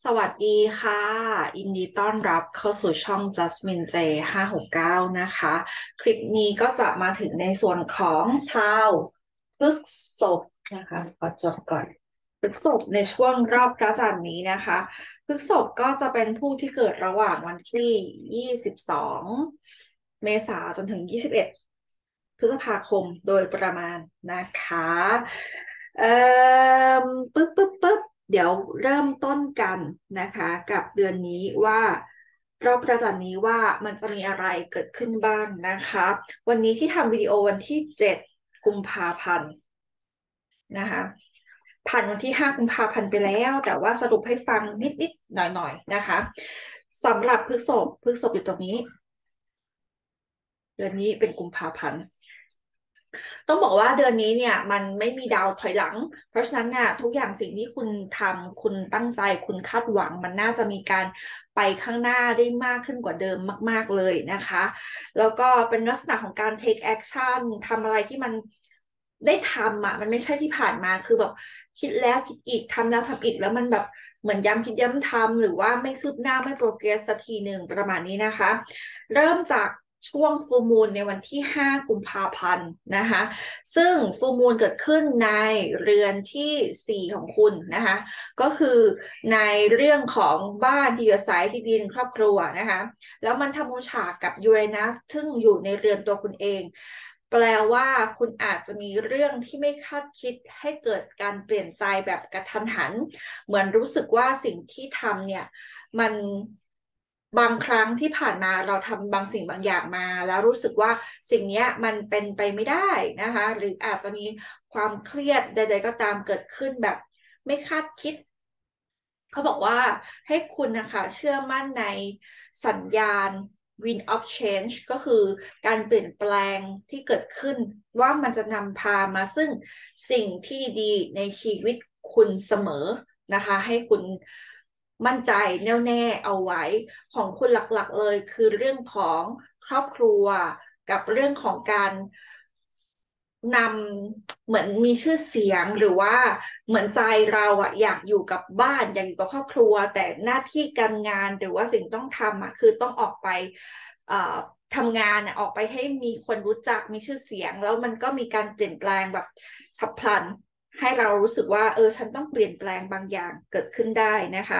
สวัสดีค่ะยินดีต้อนรับเข้าสู่ช่อง Jasmine J 569นะคะคลิปนี้ก็จะมาถึงในส่วนของชาวพฤษภนะคะขอจดก่อนพฤษภในช่วงรอบพระจันทร์นี้นะคะพฤษภก็จะเป็นผู้ที่เกิดระหว่างวันที่22เมษายนจนถึง21พฤษภาคมโดยประมาณนะคะเอ่ปึ๊บ เดี๋ยวเริ่มต้นกันนะคะกับเดือนนี้ว่ารอบพระจันทร์นี้ว่ามันจะมีอะไรเกิดขึ้นบ้างนะคะวันนี้ที่ทำวิดีโอวันที่7 กุมภาพันธ์นะคะผ่านวันที่5 กุมภาพันธ์ไปแล้วแต่ว่าสรุปให้ฟังนิดๆหน่อยๆนะคะสำหรับพฤษภอยู่ตรงนี้เดือนนี้เป็นกุมภาพันธ์ ต้องบอกว่าเดือนนี้เนี่ยมันไม่มีดาวถอยหลังเพราะฉะนั้นเนี่ยทุกอย่างสิ่งที่คุณทำคุณตั้งใจคุณคาดหวังมันน่าจะมีการไปข้างหน้าได้มากขึ้นกว่าเดิมมากๆเลยนะคะแล้วก็เป็นลักษณะของการ take action ทำอะไรที่มันได้ทำอ่ะมันไม่ใช่ที่ผ่านมาคือแบบคิดแล้วคิดอีกทำแล้วทำอีกแล้วมันแบบเหมือนย้ำคิดย้ำทำหรือว่าไม่คืบหน้าไม่โปรเกรสสักทีหนึ่งประมาณนี้นะคะเริ่มจากช่วงฟูมูลในวันที่5 กุมภาพันธ์นะคะซึ่งฟูมูลเกิดขึ้นในเรือนที่4ของคุณนะคะก็คือในเรื่องของบ้านที่อยู่อาศัยที่ดินครอบครัวนะคะแล้วมันทำมุฉากกับยูเรนัสซึ่งอยู่ในเรือนตัวคุณเองแปลว่าคุณอาจจะมีเรื่องที่ไม่คาดคิดให้เกิดการเปลี่ยนใจแบบกระทันหันเหมือนรู้สึกว่าสิ่งที่ทำเนี่ยมันบางครั้งที่ผ่านมาเราทำบางสิ่งบางอย่างมาแล้วรู้สึกว่าสิ่งนี้มันเป็นไปไม่ได้นะคะหรืออาจจะมีความเครียดใดๆก็ตามเกิดขึ้นแบบไม่คาดคิดเขาบอกว่าให้คุณนะคะเชื่อมั่นในสัญญาณ wind of change ก็คือการเปลี่ยนแปลงที่เกิดขึ้นว่ามันจะนำพามาซึ่งสิ่งที่ดีๆในชีวิตคุณเสมอนะคะให้คุณมั่นใจแน่วแน่เอาไว้ของคุณหลักๆเลยคือเรื่องของครอบครัวกับเรื่องของการนเหมือนมีชื่อเสียงหรือว่าเหมือนใจเราอะอยากอยู่กับบ้านอยากอยู่กับครอบครัวแต่หน้าที่การงานหรือว่าสิ่งต้องทำอะคือต้องออกไปเอ่อทำงานอะออกไปให้มีคนรู้จักมีชื่อเสียงแล้วมันก็มีการเปลี่ยนแปลงแบบฉับพลันให้เรารู้สึกว่าฉันต้องเปลี่ยนแปลงบางอย่างเกิดขึ้นได้นะคะ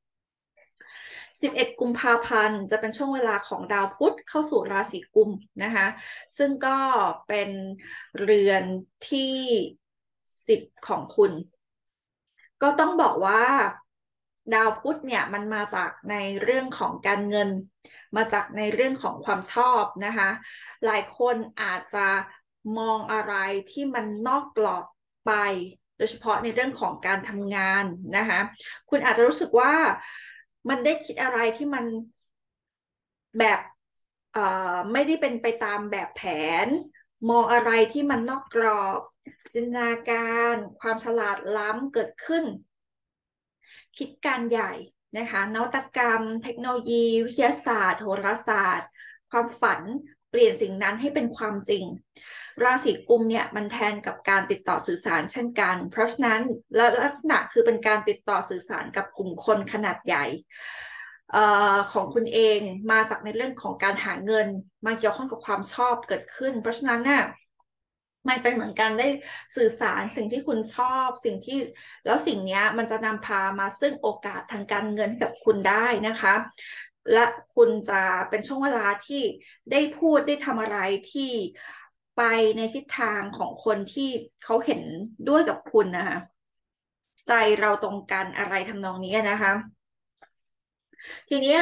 11 กุมภาพันธ์จะเป็นช่วงเวลาของดาวพุธเข้าสู่ราศีกุมนะคะซึ่งก็เป็นเรือนที่10ของคุณ ก็ต้องบอกว่าดาวพุธเนี่ยมันมาจากในเรื่องของการเงินมาจากในเรื่องของความชอบนะคะหลายคนอาจจะมองอะไรที่มันนอกกรอบไปโดยเฉพาะในเรื่องของการทำงานนะคะคุณอาจจะรู้สึกว่ามันได้คิดอะไรที่มันแบบไม่ได้เป็นไปตามแบบแผนมองอะไรที่มันนอกกรอบจินตนาการความฉลาดล้ำเกิดขึ้น คิดการใหญ่นะคะนวัตกรรมเทคโนโลยีวิทยาศาสตร์โหราศาสตร์ความฝันเปลี่ยนสิ่งนั้นให้เป็นความจริงราศีกุมเนี่ยมันแทนกับการติดต่อสื่อสารเช่นกันเพราะฉะนั้นและลักษณะคือเป็นการติดต่อสื่อสารกับกลุ่มคนขนาดใหญ่ของคุณเองมาจากในเรื่องของการหาเงินมาเกี่ยวข้องกับความชอบเกิดขึ้นเพราะฉะนั้นเนี่ย มันเป็นเหมือนกันได้สื่อสารสิ่งที่คุณชอบสิ่งที่แล้วสิ่งนี้มันจะนำพามาซึ่งโอกาสทางการเงินให้กับคุณได้นะคะและคุณจะเป็นช่วงเวลาที่ได้พูดได้ทำอะไรที่ไปในทิศทางของคนที่เขาเห็นด้วยกับคุณนะคะใจเราตรงกันอะไรทำนองนี้นะคะ ทีเนี้ย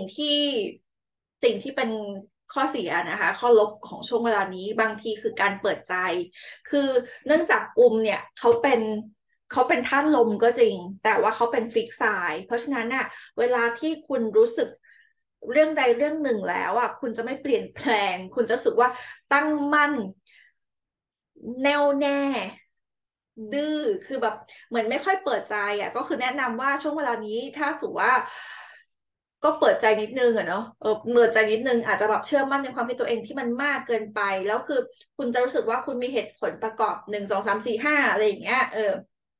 สิ่งที่เป็นข้อเสียนะคะข้อลบของช่วงเวลานี้บางทีคือการเปิดใจคือเนื่องจากกุมเนี่ยเขาเป็นธาตุลมก็จริงแต่ว่าเขาเป็นฟิกไซน์เพราะฉะนั้นน่ะเวลาที่คุณรู้สึกเรื่องใดเรื่องหนึ่งแล้วอ่ะคุณจะไม่เปลี่ยนแปลงคุณจะรู้สึกว่าตั้งมั่นแน่วแน่ดื้อคือแบบเหมือนไม่ค่อยเปิดใจอ่ะก็คือแนะนำว่าช่วงเวลานี้ถ้าสมมติว่าก็เปิดใจนิดนึงอะเนาะเปิดใจนิดนึงอาจจะแบบเชื่อมั่นในความที่ตัวเองที่มันมากเกินไปแล้วคือคุณจะรู้สึกว่าคุณมีเหตุผลประกอบ1 2 3 4 5อะไรอย่างเงี้ย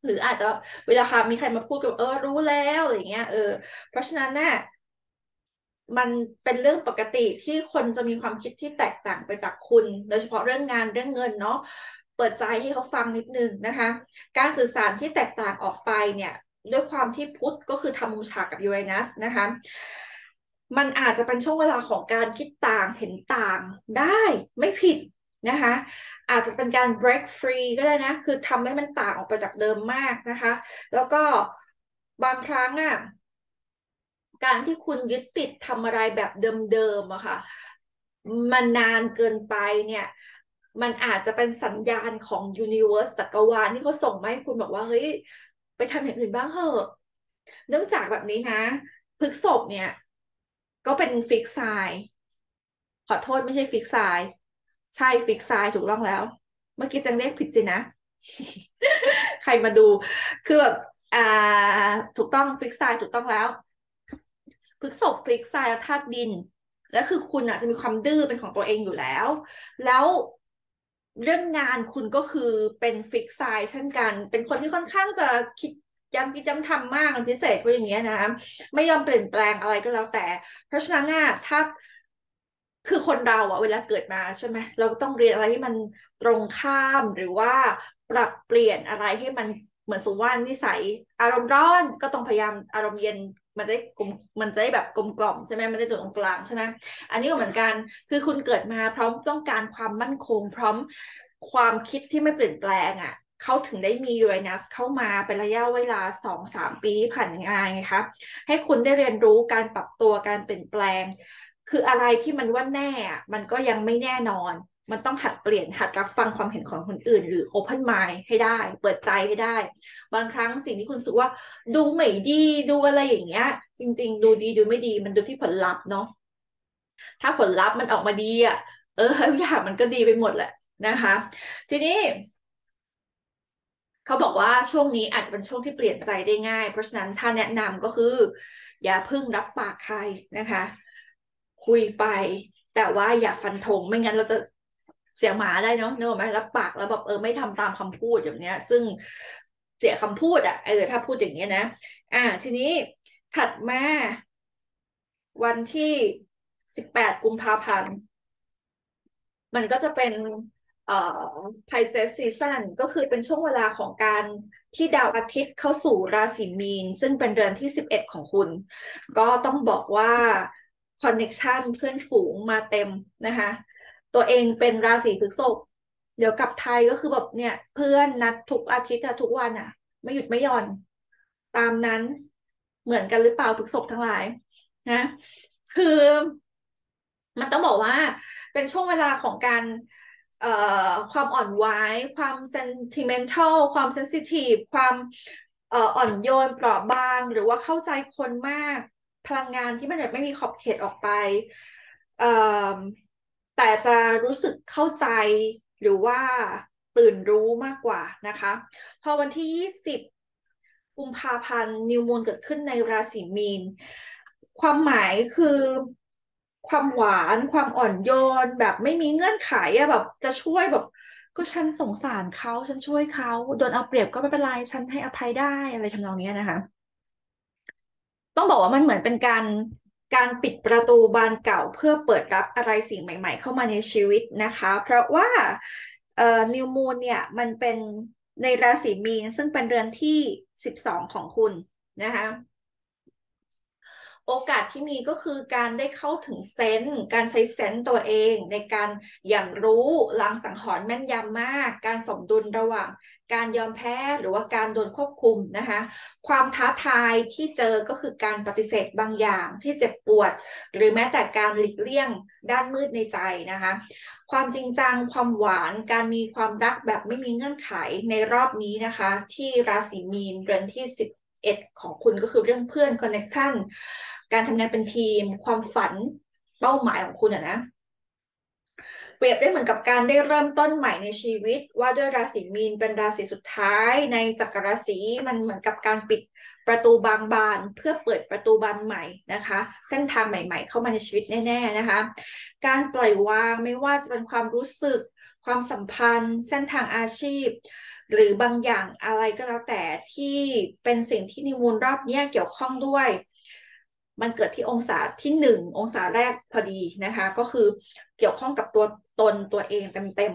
หรืออาจจะเวลาค่ะมีใครมาพูดกับรู้แล้วอะไรเงี้ยเพราะฉะนั้นน่ะมันเป็นเรื่องปกติที่คนจะมีความคิดที่แตกต่างไปจากคุณโดยเฉพาะเรื่องงานเรื่องเงินเนาะเปิดใจให้เขาฟังนิดนึงนะคะการสื่อสารที่แตกต่างออกไปเนี่ยด้วยความที่พุธก็คือทำมุมฉากกับยูเรนัสนะคะมันอาจจะเป็นช่วงเวลาของการคิดต่างเห็นต่างได้ไม่ผิดนะคะอาจจะเป็นการ break free ก็ได้นะคือทำให้มันต่างออกไปจากเดิมมากนะคะแล้วก็บางครั้งอ่ะ การที่คุณยึดติดทำอะไรแบบเดิมๆอะค่ะมันนานเกินไปเนี่ยมันอาจจะเป็นสัญญาณของยูนิเว r ร์สจักรวาลที่เขาส่งมาให้คุณบอกว่าเฮ้ยไปทำอย่างอื่นบ้างเถอะเนื่องจากแบบนี้นะพฤษภเนี่ยก็เป็นฟิกไซน์ขอโทษไม่ใช่ฟิกไซน์ใช่ฟิกไซน์ถูกต้องแล้วเมื่อกี้จังเรียกผิดสินะใครมาดูคือแบบอ่าถูกต้องฟิกไซน์ถูกต้องแล้ว พฤษภฟิกไซน์ธาตุดินแล้วคือคุณอ่ะจะมีความดื้อเป็นของตัวเองอยู่แล้วแล้วเรื่องงานคุณก็คือเป็นฟิกไซน์เช่นกันเป็นคนที่ค่อนข้างจะคิดย้ำคิดย้ำทำมากเป็นพิเศษเพราะอย่างเงี้ยนะไม่ยอมเปลี่ยนแปลงอะไรก็แล้วแต่เพราะฉะนั้นน่ะถ้าคือคนเราอะเวลาเกิดมาใช่ไหมเราต้องเรียนอะไรที่มันตรงข้ามหรือว่าปรับเปลี่ยนอะไรให้มันเหมือนสมมติว่านิสัยอารมณ์ร้อนก็ต้องพยายามอารมณ์เย็น มันจะได้กลมมันจะได้แบบกลมกล่อมใช่ไหมมันจะอยู่ตรงกลางใช่ไหมอันนี้ก็เหมือนกันคือคุณเกิดมาพร้อมต้องการความมั่นคงพร้อมความคิดที่ไม่เปลี่ยนแปลงอ่ะเขาถึงได้มียูเรนัสเข้ามาเป็นระยะเวลา2-3 ปีที่ผ่านมาไงคะให้คุณได้เรียนรู้การปรับตัวการเปลี่ยนแปลงคืออะไรที่มันว่าแน่มันก็ยังไม่แน่นอนมันต้องหัดเปลี่ยนหัดรับฟังความเห็นของคนอื่นหรือ open mind ให้ได้เปิดใจให้ได้บางครั้งสิ่งที่คุณรู้สึกว่า ดูไม่ดีดูอะไรอย่างเงี้ยจริงๆดูดีดูไม่ดีมันดูที่ผลลัพธ์เนาะถ้าผลลัพธ์มันออกมาดีอ่ะทุกอย่างมันก็ดีไปหมดแหละนะคะทีนี้เขาบอกว่าช่วงนี้อาจจะเป็นช่วงที่เปลี่ยนใจได้ง่ายเพราะฉะนั้นถ้าแนะนำก็คืออย่าเพิ่งรับปากใครนะคะคุยไปแต่ว่าอย่าฟันธงไม่งั้นเราจะเสียหมาได้เนาะเนกอะไหมรับปากแล้วแบบไม่ทำตามคำพูดอย่างเนี้ยซึ่งเสียคำพูดอ่ะถ้าพูดอย่างเงี้ยนะทีนี้ถัดมาวันที่18 กุมภาพันธ์ มันก็จะเป็นเอ่อ Pisces Season ก็คือเป็นช่วงเวลาของการที่ดาวอาทิตย์เข้าสู่ราศีมีนซึ่งเป็นเดือนที่11ของคุณก็ต้องบอกว่าคอนเน็กชันเพื่อนฝูงมาเต็มนะคะตัวเองเป็นราศีพฤษภเดี๋ยวกลับไทยก็คือแบบเนี่ยเพื่อนนัดทุกอาทิตย์อะทุกวันอะไม่หยุดไม่หย่อนตามนั้นเหมือนกันหรือเปล่าพฤษภทั้งหลายนะคือมันต้องบอกว่า เป็นช่วงเวลาของการเอ่อความอ่อนไหวความ sentimental ความ sensitive ความอ่อนโยนเปราะบางหรือว่าเข้าใจคนมากพลังงานที่มันแบบไม่มีขอบเขตออกไปเอ่อแต่จะรู้สึกเข้าใจหรือว่าตื่นรู้มากกว่านะคะพอวันที่20 กุมภาพันธ์นิวมูนเกิดขึ้นในราศีมีนความหมายคือความหวานความอ่อนโยนแบบไม่มีเงื่อนไขอะแบบจะช่วยแบบก็ฉันสงสารเขาฉันช่วยเขาโดนเอาเปรียบก็ไม่เป็นไรฉันให้อภัยได้อะไรทำนองนี้นะคะต้องบอกว่ามันเหมือนเป็นการปิดประตูบานเก่าเพื่อเปิดรับอะไรสิ่งใหม่ๆเข้ามาในชีวิตนะคะเพราะว่านิวมูนเนี่ยมันเป็นในราศีมีนซึ่งเป็นเรือนที่12ของคุณนะคะ โอกาสที่มีก็คือการได้เข้าถึงเซนส์การใช้เซนส์ตัวเองในการอย่างรู้ลางสังหรณ์แม่นยำมากการสมดุลระหว่างการยอมแพ้หรือว่าการโดนควบคุมนะคะความท้าทายที่เจอก็คือการปฏิเสธบางอย่างที่เจ็บปวดหรือแม้แต่การหลีกเลี่ยงด้านมืดในใจนะคะความจริงจังความหวานการมีความรักแบบไม่มีเงื่อนไขในรอบนี้นะคะที่ราศีมีนเดือนที่11ของคุณก็คือเรื่องเพื่อนคอนเน c t ชันการทำงานเป็นทีมความฝันเป้าหมายของคุณอะนะเปรียบได้เหมือนกับการได้เริ่มต้นใหม่ในชีวิตว่าด้วยราศีมีนเป็นราศีสุดท้ายในจักรราศีมันเหมือนกับการปิดประตูบางบานเพื่อเปิดประตูบานใหม่นะคะเส้นทางใหม่ๆเข้ามาในชีวิตแน่ๆนะคะการปล่อยวางไม่ว่าจะเป็นความรู้สึกความสัมพันธ์เส้นทางอาชีพหรือบางอย่างอะไรก็แล้วแต่ที่เป็นสิ่งที่นิวมูลรอบเนี้ยเกี่ยวข้องด้วยมันเกิดที่องศาที่1 องศาแรกพอดีนะคะก็คือเกี่ยวข้องกับตัวตนตัวเองเต็ม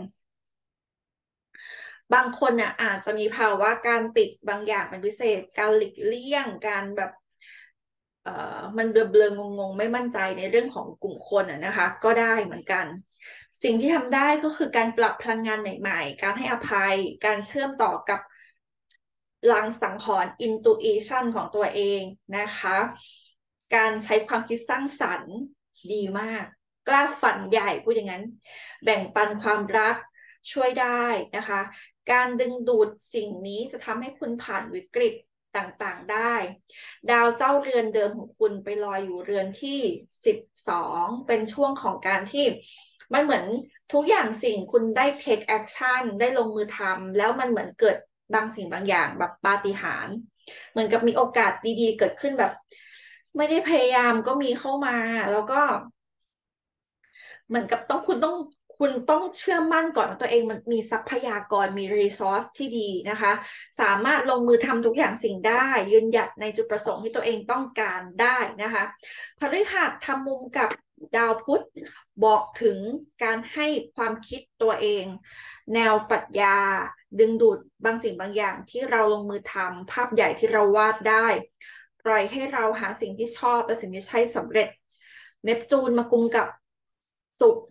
ๆบางคนเนี่ยอาจจะมีภาวะการติดบางอย่างเป็นพิเศษการหลีกเลี่ยงการแบบมันเบลอๆงงๆไม่มั่นใจในเรื่องของกลุ่มคนนะคะก็ได้เหมือนกันสิ่งที่ทำได้ก็คือการปรับพลังงานใหม่ๆการให้อภัยการเชื่อมต่อกับ ลางสังหรณ์ intuition ของตัวเองนะคะการใช้ความคิดสร้างสรรค์ดีมากกล้าฝันใหญ่พูดอย่างนั้นแบ่งปันความรักช่วยได้นะคะการดึงดูดสิ่งนี้จะทำให้คุณผ่านวิกฤตต่างๆได้ดาวเจ้าเรือนเดิมของคุณไปลอยอยู่เรือนที่12เป็นช่วงของการที่มันเหมือนทุกอย่างสิ่งคุณได้ take action ได้ลงมือทำแล้วมันเหมือนเกิดบางสิ่งบางอย่างแบบปาฏิหาริย์เหมือนกับมีโอกาสดีๆเกิดขึ้นแบบไม่ได้พยายามก็มีเข้ามาแล้วก็เหมือนกับคุณต้องเชื่อมั่นก่อนว่าตัวเองมันมีทรัพยากรมีรีซอสที่ดีนะคะสามารถลงมือทำทุกอย่างสิ่งได้ยืนหยัดในจุดประสงค์ที่ตัวเองต้องการได้นะคะพฤหัสทำมุมกับดาวพุธบอกถึงการให้ความคิดตัวเองแนวปรัชญาดึงดูดบางสิ่งบางอย่างที่เราลงมือทำภาพใหญ่ที่เราวาดได้ปล่อยให้เราหาสิ่งที่ชอบและสิ่งที่ใช่สำเร็จเนปจูนมากุมกับศุกร์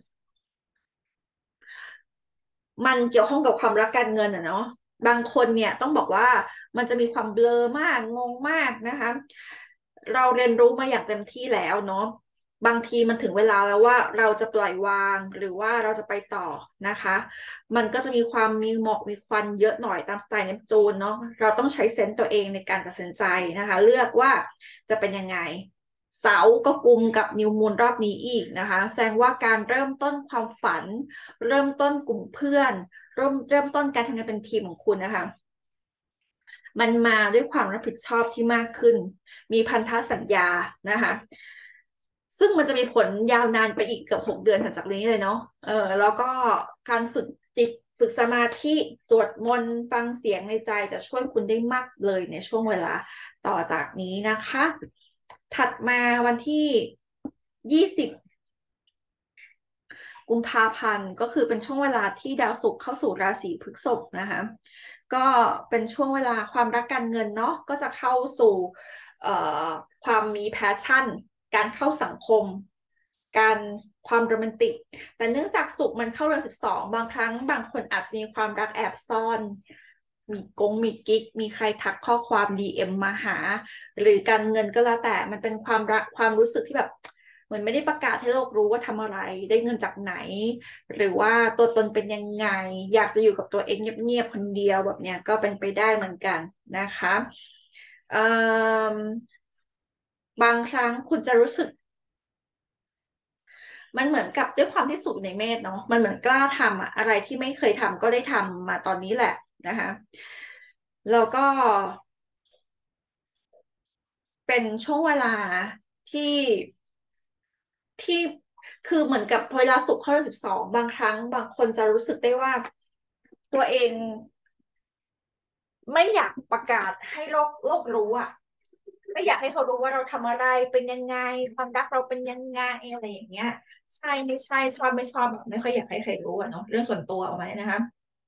มันเกี่ยวข้องกับความรักการเงินเนาะบางคนเนี่ยต้องบอกว่ามันจะมีความเบลอมากงงมากนะคะเราเรียนรู้มาอย่างเต็มที่แล้วเนาะบางทีมันถึงเวลาแล้วว่าเราจะปล่อยวางหรือว่าเราจะไปต่อนะคะมันก็จะมีความมีหมอกมีควันเยอะหน่อยตามสไตล์เนปจูนเนาะเราต้องใช้เซนส์ตัวเองในการตัดสินใจนะคะเลือกว่าจะเป็นยังไง เสาร์ก็กุมกับนิวมูนรอบนี้อีกนะคะแสดงว่าการเริ่มต้นความฝันเริ่มต้นกลุ่มเพื่อนเริ่มต้นการทำงานเป็นทีมของคุณนะคะมันมาด้วยความรับผิดชอบที่มากขึ้นมีพันธสัญญานะคะซึ่งมันจะมีผลยาวนานไปอีกเกือบ6 เดือนถัดจากนี้เลยเนาะแล้วก็การฝึกจิตฝึกสมาธิสวดมนต์ฟังเสียงในใจจะช่วยคุณได้มากเลยในช่วงเวลาต่อจากนี้นะคะถัดมาวันที่20 กุมภาพันธ์ก็คือเป็นช่วงเวลาที่ดาวศุกร์เข้าสู่ราศีพฤษภนะคะก็เป็นช่วงเวลาความรักการเงินเนาะก็จะเข้าสู่เอ่อความมีแพชชั่นการเข้าสังคมการความโรแมนติกแต่เนื่องจากศุกร์มันเข้าเรือน12บางครั้งบางคนอาจจะมีความรักแอบซ่อนมีกิ๊กมีใครทักข้อความ DM มาหาหรือการเงินก็แล้วแต่มันเป็นความรักความรู้สึกที่แบบ เหมือนไม่ได้ประกาศให้โลกรู้ว่าทำอะไรได้เงินจากไหนหรือว่าตัวตนเป็นยังไงอยากจะอยู่กับตัวเองเงียบๆคนเดียวแบบเนี้ยก็เป็นไปได้เหมือนกันนะคะเอ่บางครั้งคุณจะรู้สึกมันเหมือนกับด้วยความที่สุขในเมษเนาะมันเหมือนกล้าทำอะอะไรที่ไม่เคยทำก็ได้ทำมาตอนนี้แหละนะคะแล้วก็เป็นช่วงเวลาที่ที่คือเหมือนกับเวลาศุกร์เข้าเดือน12บางครั้งบางคนจะรู้สึกได้ว่าตัวเองไม่อยากประกาศให้โลกรู้อ่ะไม่อยากให้เขารู้ว่าเราทำอะไรเป็นยังไงความรักเราเป็นยังไงอะไรอย่างเงี้ยใช่ไม่ใช่ชอบไม่ชอบแบบไม่ค่อยอยากให้ใครรู้อะเนาะเรื่องส่วนตัวเอาไว้นะคะ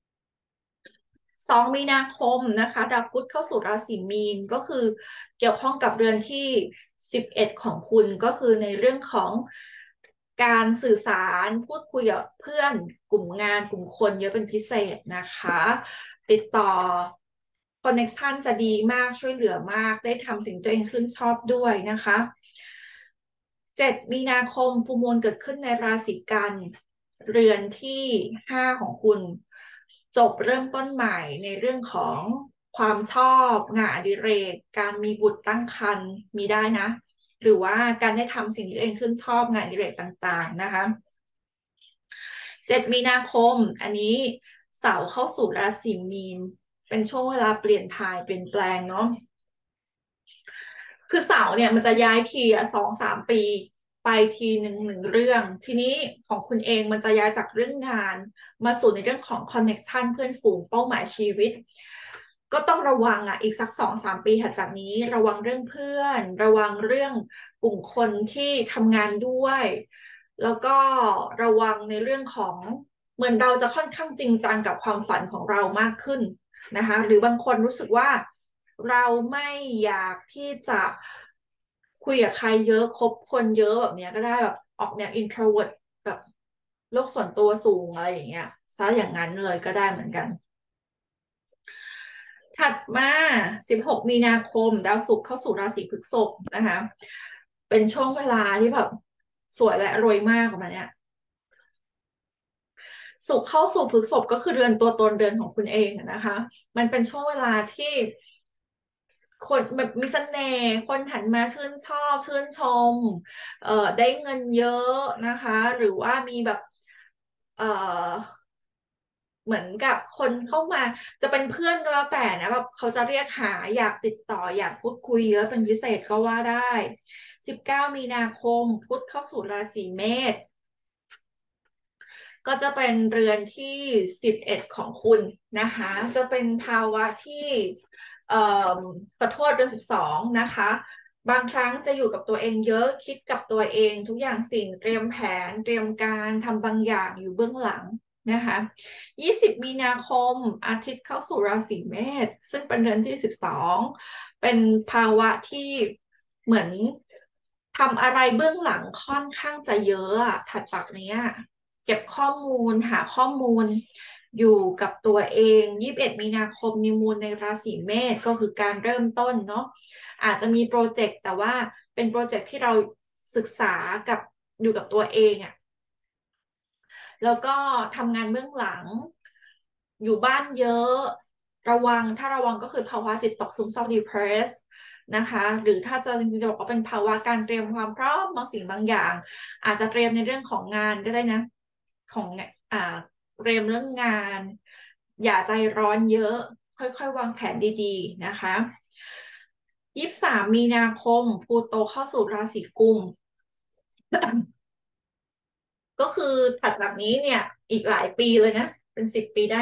2 มีนาคมนะคะดาวพุธเข้าสู่ราศีมีนก็คือเกี่ยวข้องกับเรือนที่11ของคุณก็คือในเรื่องของการสื่อสารพูดคุยกับเพื่อนกลุ่มงานกลุ่มคนเยอะเป็นพิเศษนะคะติดต่อคอนเน็กชันจะดีมากช่วยเหลือมากได้ทำสิ่งตัวเองชื่นชอบด้วยนะคะ7 มีนาคมฟูลมูนเกิดขึ้นในราศีกันเรือนที่5ของคุณจบเริ่มต้นใหม่ในเรื่องของความชอบงานอดิเรกการมีบุตรตั้งครรภ์มีได้นะหรือว่าการได้ทำสิ่งที่ตัวเองชื่นชอบงานอดิเรกต่างๆนะคะ7 มีนาคมอันนี้เสาร์เข้าสู่ราศีมีนเป็นช่วงเวลาเปลี่ยนถ่ายเปลี่ยนแปลงเนาะคือเสาร์เนี่ยมันจะย้ายที2-3 ปีไปทีหนึ่งเรื่องทีนี้ของคุณเองมันจะย้ายจากเรื่องงานมาสู่ในเรื่องของคอนเน็กชันเพื่อนฝูงเป้าหมายชีวิตก็ต้องระวังอ่ะอีกสัก2-3 ปีถัดจากนี้ระวังเรื่องเพื่อนระวังเรื่องกลุ่มคนที่ทำงานด้วยแล้วก็ระวังในเรื่องของเหมือนเราจะค่อนข้างจริงจังกับความฝันของเรามากขึ้นนะคะหรือบางคนรู้สึกว่าเราไม่อยากที่จะคุยกับใครเยอะคบคนเยอะแบบเนี้ยก็ได้แบบออกแนว introvert แบบโลกส่วนตัวสูงอะไรอย่างเงี้ยซะอย่างนั้นเลยก็ได้เหมือนกันถัดมา16มีนาคมดาวศุกร์เข้าสู่ราศีพฤษภนะคะเป็นช่วงเวลาที่แบบสวยและรวยมากประมาณเนี้ย ศุกร์เข้าสู่พฤษภก็คือเดือนตัวตนเดือนของคุณเองอะนะคะมันเป็นช่วงเวลาที่คนแบบมีเสน่ห์คนหันมาชื่นชอบชื่นชมได้เงินเยอะนะคะหรือว่ามีแบบเอ่อเหมือนกับคนเข้ามาจะเป็นเพื่อนก็แล้วแต่นะแบบเขาจะเรียกหาอยากติดต่ออยากพูดคุยเยอะเป็นพิเศษก็ว่าได้19มีนาคมพุธเข้าสู่ราศีเมษ ก็จะเป็นเรือนที่11ของคุณนะคะจะเป็นภาวะที่เอ่อขอโทษเดือน 12นะคะบางครั้งจะอยู่กับตัวเองเยอะคิดกับตัวเองทุกอย่างสิ่งเตรียมแผนเตรียมการทำบางอย่างอยู่เบื้องหลังนะคะ20มีนาคมอาทิตย์เข้าสู่ราศีเมษซึ่งเป็นเดือนที่12เป็นภาวะที่เหมือนทำอะไรเบื้องหลังค่อนข้างจะเยอะอะถัดจากเนี้ย เก็บข้อมูลหาข้อมูลอยู่กับตัวเอง21มีนาคมนิวมูนในราศีเมษก็คือการเริ่มต้นเนาะอาจจะมีโปรเจกต์แต่ว่าเป็นโปรเจกต์ที่เราศึกษากับอยู่กับตัวเองอะ แล้วก็ทำงานเบื้องหลังอยู่บ้านเยอะระวังถ้าระวังก็คือภาวะจิตตกซึมเศร้า depressed นะคะหรือถ้าจะจริงๆจะบอกว่าเป็นภาวะการเตรียมความพร้อมบางสิ่งบางอย่างอาจจะเตรียมในเรื่องของงานก็ได้นะของอ่าเตรียมเรื่องงานอย่าใจร้อนเยอะค่อยๆวางแผนดีๆนะคะ23มีนาคมพลูโตเข้าสู่ราศีกุม ก็คือถัดแบบนี้เนี่ยอีกหลายปีเลยนะเป็น10 ปีได้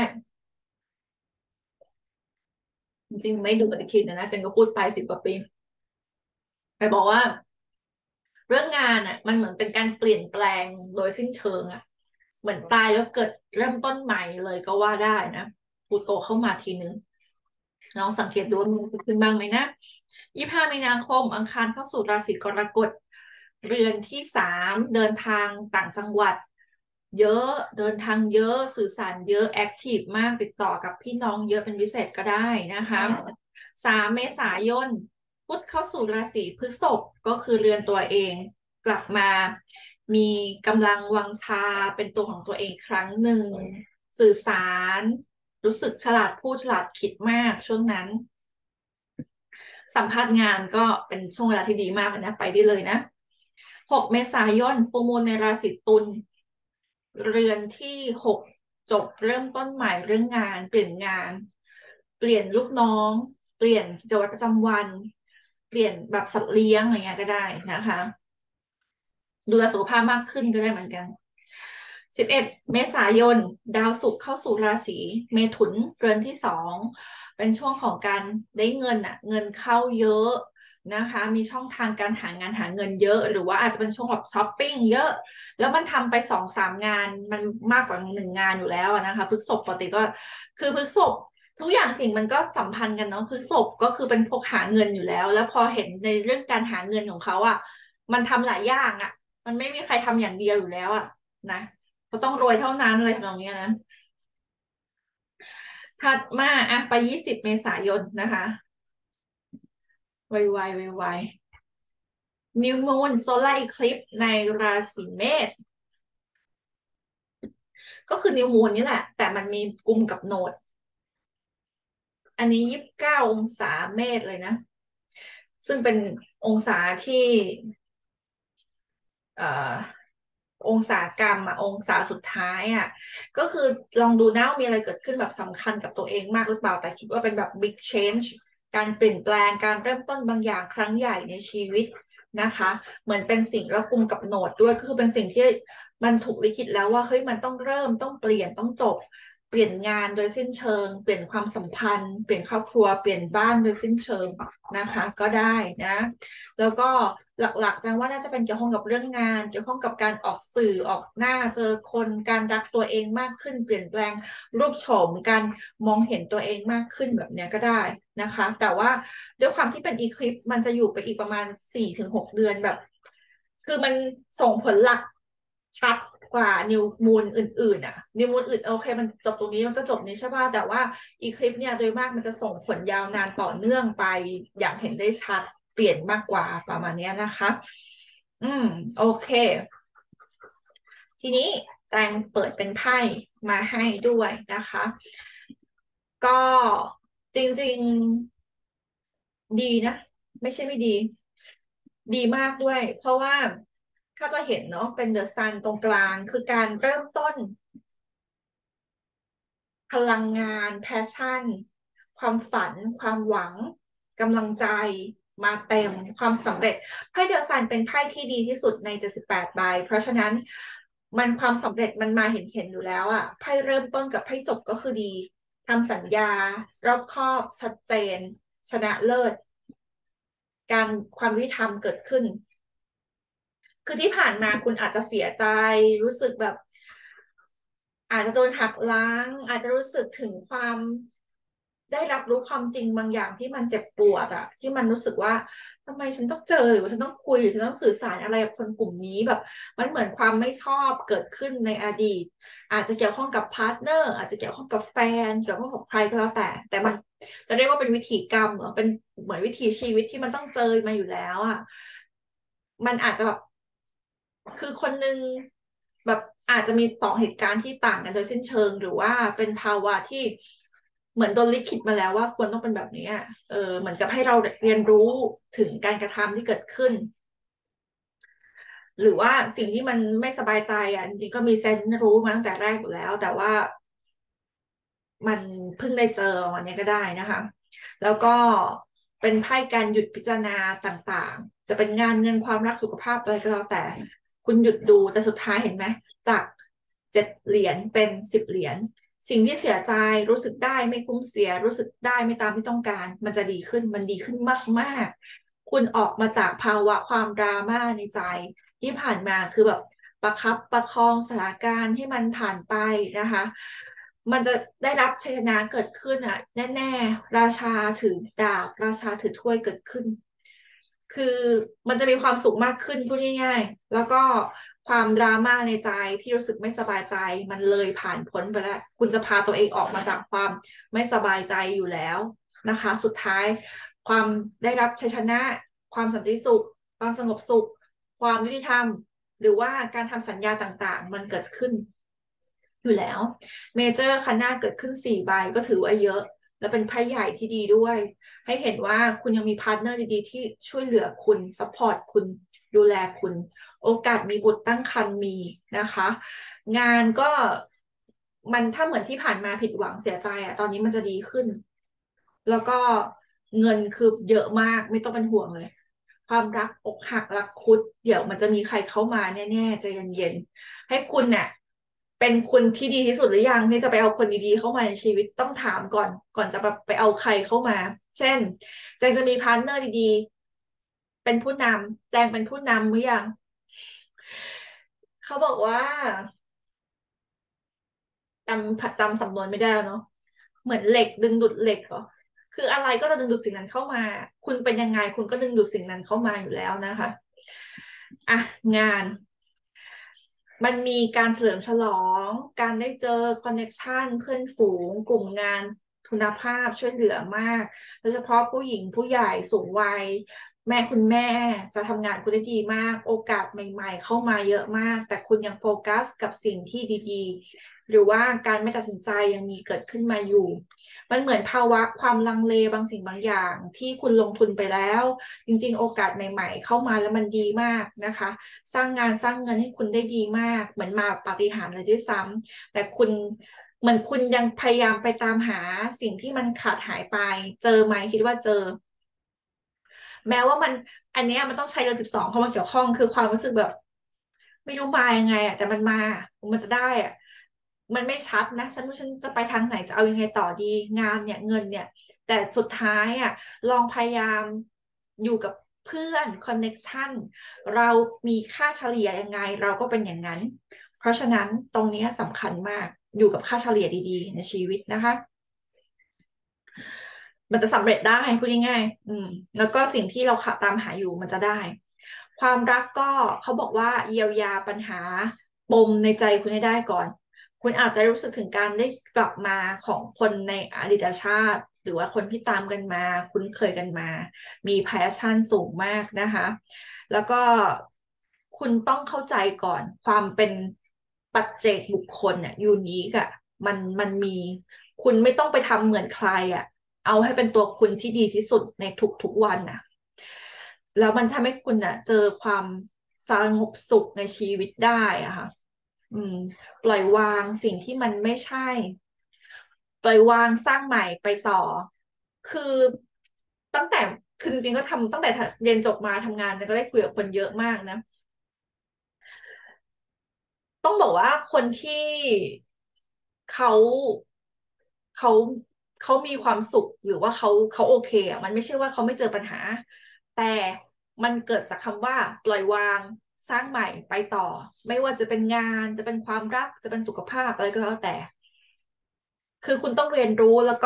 จริงๆไม่ดูปฏิทินนะเจนก็พูดไป10 กว่าปีไปบอกว่าเรื่องงานอ่ะมันเหมือนเป็นการเปลี่ยนแปลงโดยสิ้นเชิงอ่ะเหมือนตายแล้วเกิดเริ่มต้นใหม่เลยก็ว่าได้นะพลูโตเข้ามาทีนึงลองสังเกตดูว่ามันเกิดขึ้นบ้างไหมนะ25มีนาคมอังคารเข้าสู่ราศีกรกฎเรือนที่3เดินทางต่างจังหวัดเยอะเดินทางเยอะสื่อสารเยอะแอคทีฟมากติดต่อกับพี่น้องเยอะเป็นพิเศษก็ได้นะคะ3 เมษายนพุธเข้าสู่ราศีพฤษภก็คือเรือนตัวเองกลับมามีกำลังวังชาเป็นตัวของตัวเองครั้งหนึ่งสื่อสารรู้สึกฉลาดพูดฉลาดคิดมากช่วงนั้น สัมภาษณ์งานก็เป็นช่วงเวลาที่ดีมากเลยนะไปได้เลยนะ6 เมษายนฟูลมูนในราศีตุลเรือนที่6จบเริ่มต้นใหม่เรื่องงานเปลี่ยนงานเปลี่ยนลูกน้องเปลี่ยนกิจวัตรประจำวันเปลี่ยนแบบสัตว์เลี้ยงอะไรเงี้ยก็ได้นะคะดูแลสุขภาพมากขึ้นก็ได้เหมือนกัน11 เมษายนดาวศุกร์เข้าสู่ราศีเมถุนเรือนที่2เป็นช่วงของการได้เงินอ่ะเงินเข้าเยอะนะคะมีช่องทางการหางานหาเงินเยอะหรือว่าอาจจะเป็นช่วงแบบช้อปปิ้งเยอะแล้วมันทำไป2-3 งานมันมากกว่า1 งานอยู่แล้วอะนะคะพฤษภปกติก็คือพฤษภทุกอย่างสิ่งมันก็สัมพันธ์กันเนาะพฤษภก็คือเป็นพวกหาเงินอยู่แล้วแล้วพอเห็นในเรื่องการหาเงินของเขาอ่ะมันทำหลายอย่างอ่ะมันไม่มีใครทำอย่างเดียวอยู่แล้วอ่ะนะ เขาต้องรวยเท่านั้นอะไรทำนองเนี้ยนะถัดมาอ่ะไป20 เมษายนนะคะไวไวไวไวนิวมูนโซลาร์อีคลิปในราศีเมษก็คือนิวมูนนี่แหละแต่มันมีกุมกับโนดอันนี้29 องศาเมษเลยนะซึ่งเป็นองศาที่เอ่อองศากรรมอ่ะองศาสุดท้ายอ่ะก็คือลองดูนะว่ามีอะไรเกิดขึ้นแบบสำคัญกับตัวเองมากหรือเปล่าแต่คิดว่าเป็นแบบ big change การเปลี่ยนแปลงการเริ่มต้นบางอย่างครั้งใหญ่ในชีวิตนะคะเหมือนเป็นสิ่งแล้วกุมกับโหนดด้วยก็คือเป็นสิ่งที่มันถูกลิขิตแล้วว่าเฮ้ยมันต้องเริ่มต้องเปลี่ยนต้องจบเปลี่ยนงานโดยสิ้นเชิงเปลี่ยนความสัมพันธ์เปลี่ยนครอบครัวเปลี่ยนบ้านโดยสิ้นเชิงนะคะก็ได้นะแล้วก็หลักๆจังว่าน่าจะเป็นเกี่ยวข้องกับเรื่องงานเกี่ยวข้องกับการออกสื่อออกหน้าเจอคนการรักตัวเองมากขึ้นเปลี่ยนแปลงรูปโฉมการมองเห็นตัวเองมากขึ้นแบบเนี้ยก็ได้นะคะแต่ว่าด้วยความที่เป็นอีคลิปมันจะอยู่ไปอีกประมาณ4 ถึง 6 เดือนแบบคือมันส่งผลหลักชัดกว่านิวมูนอื่นๆอ่ะนิวมูนอื่นโอเคมันจบตรงนี้มันก็จบนี้ใช่ป่ะแต่ว่าอีคลิปเนี่ยโดยมากมันจะส่งผลยาวนานต่อเนื่องไปอย่างเห็นได้ชัดเปลี่ยนมากกว่าประมาณนี้นะคะโอเคทีนี้แจงเปิดเป็นไพ่มาให้ด้วยนะคะก็จริงๆดีนะไม่ใช่ไม่ดีดีมากด้วยเพราะว่าถ้าจะเห็นเนาะเป็นเดอะซันตรงกลางคือการเริ่มต้น พลังงานแพชชั่นความฝันความหวังกำลังใจมาเต็มความสำเร็จไพ่เดอะซันเป็นไพ่ที่ดีที่สุดใน78ใบเพราะฉะนั้นมันความสำเร็จมันมาเห็นอยู่แล้วอ่ะไพ่เริ่มต้นกับไพ่จบก็คือดีทำสัญญารอบคอบชัดเจนชนะเลิศการความยุติธรรมเกิดขึ้น คือที่ผ่านมาคุณอาจจะเสียใจรู้สึกแบบอาจจะโดนหักล้างอาจจะรู้สึกถึงความได้รับรู้ความจริงบางอย่างที่มันเจ็บปวดอะที่มันรู้สึกว่าทำไมฉันต้องเจอหรือว่าฉันต้องคุยหรือฉันต้องสื่อสารอะไรกับคนกลุ่มนี้แบบมันเหมือนความไม่ชอบเกิดขึ้นในอดีตอาจจะเกี่ยวข้องกับพาร์ทเนอร์อาจจะเกี่ยวข้องกับแฟนเกี่ยวข้องกับใครก็แล้วแต่มันจะเรียกว่าเป็นวิถีกรรมหรือเป็นเหมือนวิถีชีวิตที่มันต้องเจอมาอยู่แล้วอะมันอาจจะแบบ คือคนนึงแบบอาจจะมี2 เหตุการณ์ที่ต่างกันโดยสิ้นเชิงหรือว่าเป็นภาวะที่เหมือนโดนลิขิตมาแล้วว่าควรต้องเป็นแบบนี้อะเหมือนกับให้เราเรียนรู้ถึงการกระทำที่เกิดขึ้นหรือว่าสิ่งที่มันไม่สบายใจอ่ะจริงๆก็มีเซนส์รู้มาตั้งแต่แรกอยู่แล้วแต่ว่า มันเพิ่งได้เจอวันนี้ก็ได้นะคะแล้วก็เป็นไพ่การหยุดพิจารณาต่างๆจะเป็นงานเงินความรักสุขภาพอะไรก็แล้วแต่คุณหยุดดูแต่สุดท้ายเห็นไหมจาก7 เหรียญเป็น10 เหรียญสิ่งที่เสียใจรู้สึกได้ไม่คุ้มเสียรู้สึกได้ไม่ตามที่ต้องการมันจะดีขึ้นมันดีขึ้นมากๆคุณออกมาจากภาวะความดราม่าในใจที่ผ่านมาคือแบบประคับประคองสถานการณ์ให้มันผ่านไปนะคะ มันจะได้รับชัยชนะเกิดขึ้นอ่ะแน่ๆราชาถือดาบราชาถือถ้วยเกิดขึ้นคือมันจะมีความสุขมากขึ้นพูดง่ายๆแล้วก็ความดราม่าในใจที่รู้สึกไม่สบายใจมันเลยผ่านพ้นไปแล้วคุณจะพาตัวเองออกมาจากความไม่สบายใจอยู่แล้วนะคะสุดท้ายความได้รับชัยชนะความสันติสุขความสงบสุขความยุติธรรมหรือว่าการทำสัญญาต่างๆมันเกิดขึ้น อยู่แล้วเมเจอร์คันหน้าเกิดขึ้น4 ใบก็ถือว่าเยอะและเป็นไพ่ใหญ่ที่ดีด้วยให้เห็นว่าคุณยังมีพาร์ทเนอร์ดีๆที่ช่วยเหลือคุณซัพพอร์ตคุณดูแลคุณโอกาสมีบุตรตั้งครรภ์มีนะคะงานก็มันถ้าเหมือนที่ผ่านมาผิดหวังเสียใจอะตอนนี้มันจะดีขึ้นแล้วก็เงินคือเยอะมากไม่ต้องเป็นห่วงเลยความรักอกหักรักคุดเดี๋ยวมันจะมีใครเข้ามาแน่ๆใจเย็นๆให้คุณเนี่ย เป็นคนที่ดีที่สุดหรือยังที่จะไปเอาคนดีๆเข้ามาในชีวิตต้องถามก่อนจะแบบไปเอาใครเข้ามาเช่นแจงจะมีพาร์ทเนอร์ดีๆเป็นผู้นำแจงเป็นผู้นำหรือยังเขาบอกว่าจำสำนวนไม่ได้แล้วเนาะเหมือนเหล็กดึงดูดเหล็กเหรอคืออะไรก็จะดึงดูดสิ่งนั้นเข้ามาคุณเป็นยังไงคุณก็ดึงดูดสิ่งนั้นเข้ามาอยู่แล้วนะคะอ่ะงาน มันมีการเฉลิมฉลอง การได้เจอคอนเน็กชันเพื่อนฝูงกลุ่มงานคุณภาพช่วยเหลือมากโดยเฉพาะผู้หญิงผู้ใหญ่สูงวัยแม่คุณแม่จะทำงานคุณได้ดีมากโอกาสใหม่ๆเข้ามาเยอะมากแต่คุณยังโฟกัสกับสิ่งที่ดีๆหรือว่าการไม่ตัดสินใจยังมีเกิดขึ้นมาอยู่มันเหมือนภาวะความลังเลบางสิ่งบางอย่างที่คุณลงทุนไปแล้วจริงๆโอกาสใหม่ๆเข้ามาแล้วมันดีมากนะคะ สร้างงานสร้างเงินให้คุณได้ดีมากเหมือนมาปาฏิหาริย์เลยด้วยซ้ำแต่คุณเหมือนคุณยังพยายามไปตามหาสิ่งที่มันขาดหายไปเจอไหมคิดว่าเจอแม้ว่าอันเนี้ยมันต้องใช้เดือน 12เข้ามาเกี่ยวข้องคือความรู้สึกแบบไม่รู้มายังไงอ่ะแต่มันมามันจะได้อ่ะมันไม่ชัดนะฉันจะไปทางไหนจะเอายังไงต่อดีงานเนี่ยเงินเนี่ยแต่สุดท้ายอ่ะลองพยายามอยู่กับเพื่อนคอนเน็กชันเรามีค่าเฉลี่ยยังไงเราก็เป็นอย่างนั้นเพราะฉะนั้นตรงนี้สำคัญมากอยู่กับค่าเฉลี่ยดีๆในชีวิตนะคะ มันจะสำเร็จได้พูดง่ายๆแล้วก็สิ่งที่เราขับตามหาอยู่มันจะได้ ความรักก็เขาบอกว่าเยียวยาปัญหาปมในใจคุณให้ได้ก่อน คุณอาจจะรู้สึกถึงการได้กลับมาของคนในอดีตชาติหรือว่าคนที่ตามกันมาคุ้นเคยกันมามีแพชชั่นสูงมากนะคะแล้วก็คุณต้องเข้าใจก่อนความเป็นปัจเจกบุคคลเนี่ยยูนิคอะมันมีคุณไม่ต้องไปทำเหมือนใครอะ เอาให้เป็นตัวคุณที่ดีที่สุดในทุกๆวันน่ะแล้วมันทำให้คุณน่ะเจอความสงบสุขในชีวิตได้อะค่ะอืมปล่อยวางสิ่งที่มันไม่ใช่ปล่อยวางสร้างใหม่ไปต่อคือตั้งแต่คือจริงๆก็ทำตั้งแต่เรียนจบมาทำงานก็ได้คุยกับคนเยอะมากนะ ต้องบอกว่าคนที่เขาเขาเขามีความสุขหรือว่าเขาโอเคอ่ะมันไม่ใช่ว่าเขาไม่เจอปัญหาแต่มันเกิดจากคำว่าปล่อยวางสร้างใหม่ไปต่อไม่ว่าจะเป็นงานจะเป็นความรักจะเป็นสุขภาพอะไรก็แล้วแต่คือคุณต้องเรียนรู้แล้วก็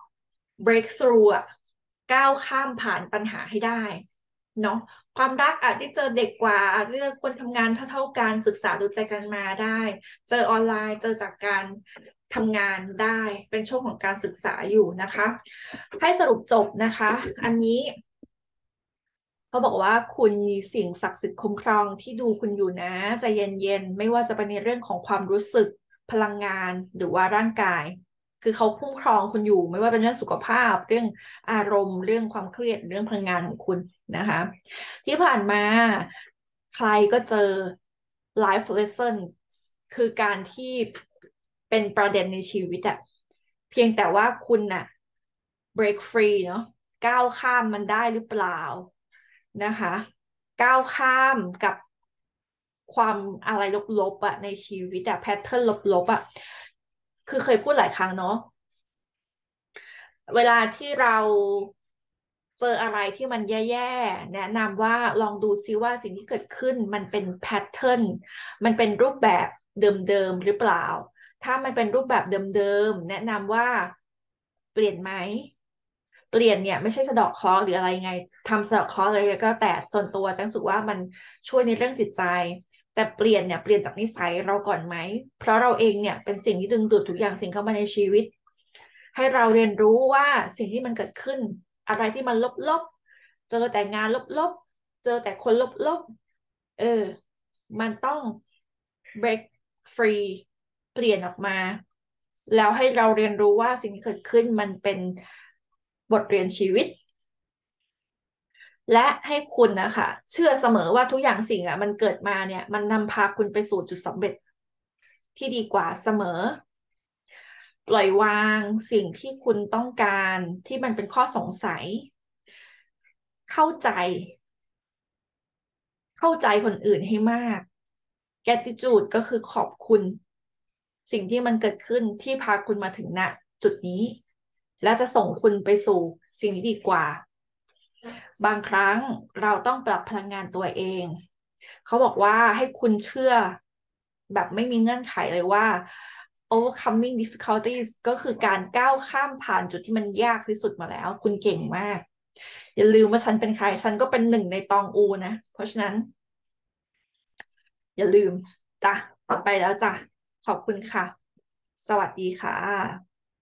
break through อ่ะก้าวข้ามผ่านปัญหาให้ได้เนาะความรักอาจจะเจอเด็กกว่าอาจจะเจอคนทำงานเท่ากันศึกษาดูใจกันมาได้ เจอออนไลน์เจอจากการทำงานได้เป็นช่วงของการศึกษาอยู่นะคะให้สรุปจบนะคะอันนี้เขาบอกว่าคุณมีสิ่งศักดิ์สิทธิ์คุ้มครองที่ดูคุณอยู่นะใจเย็นๆไม่ว่าจะเป็นในเรื่องของความรู้สึกพลังงานหรือว่าร่างกายคือเขาคุ้มครองคุณอยู่ไม่ว่าเป็นเรื่องสุขภาพเรื่องอารมณ์เรื่องความเครียดเรื่องพลังงานของคุณนะคะที่ผ่านมาใครก็เจอ life lesson คือการที่เป็นประเด็นในชีวิตอะเพียงแต่ว่าคุณน่ะ break free เนาะก้าวข้ามมันได้หรือเปล่านะคะก้าวข้ามกับความอะไรลบๆอะในชีวิตอะแพทเทิร์นลบๆอะคือเคยพูดหลายครั้งเนาะ เวลาที่เราเจออะไรที่มันแย่ๆแนะนำว่าลองดูซิว่าสิ่งที่เกิดขึ้นมันเป็นแพทเทิร์นมันเป็นรูปแบบเดิมๆหรือเปล่า ถ้ามันเป็นรูปแบบเดิมๆแนะนำว่าเปลี่ยนไหมเปลี่ยนเนี่ยไม่ใช่สะเดาะเคราะห์หรืออะไรไงทำสะเดาะเคราะห์อะไรก็แต่ส่วนตัวจังรู้สึกว่ามันช่วยในเรื่องจิตใจแต่เปลี่ยนเนี่ยเปลี่ยนจากนิสัยเราก่อนไหมเพราะเราเองเนี่ยเป็นสิ่งที่ดึงดูดทุกอย่างสิ่งเข้ามาในชีวิต ให้เราเรียนรู้ว่าสิ่งที่มันเกิดขึ้นอะไรที่มันลบๆเจอแต่งานลบๆเจอแต่คนลบๆมันต้อง break free เปลี่ยนออกมาแล้วให้เราเรียนรู้ว่าสิ่งที่เกิดขึ้นมันเป็นบทเรียนชีวิตและให้คุณนะคะเชื่อเสมอว่าทุกอย่างสิ่งอ่ะมันเกิดมาเนี่ยมันนำพาคุณไปสู่จุดสำเร็จที่ดีกว่าเสมอ ปล่อยวางสิ่งที่คุณต้องการที่มันเป็นข้อสงสัยเข้าใจคนอื่นให้มาก gratitude ก็คือขอบคุณสิ่งที่มันเกิดขึ้นที่พาคุณมาถึงณจุดนี้และจะส่งคุณไปสู่สิ่งที่ดีกว่าบางครั้งเราต้องปรับพลังงานตัวเองเขาบอกว่าให้คุณเชื่อแบบไม่มีเงื่อนไขเลยว่า overcoming difficulties ก็คือการก้าวข้ามผ่านจุดที่มันยากที่สุดมาแล้วคุณเก่งมากอย่าลืมว่าฉันเป็นใครฉันก็เป็นหนึ่งในตองอูนะเพราะฉะนั้นอย่าลืมจ้ะไปแล้วจ้ะขอบคุณค่ะสวัสดีค่ะ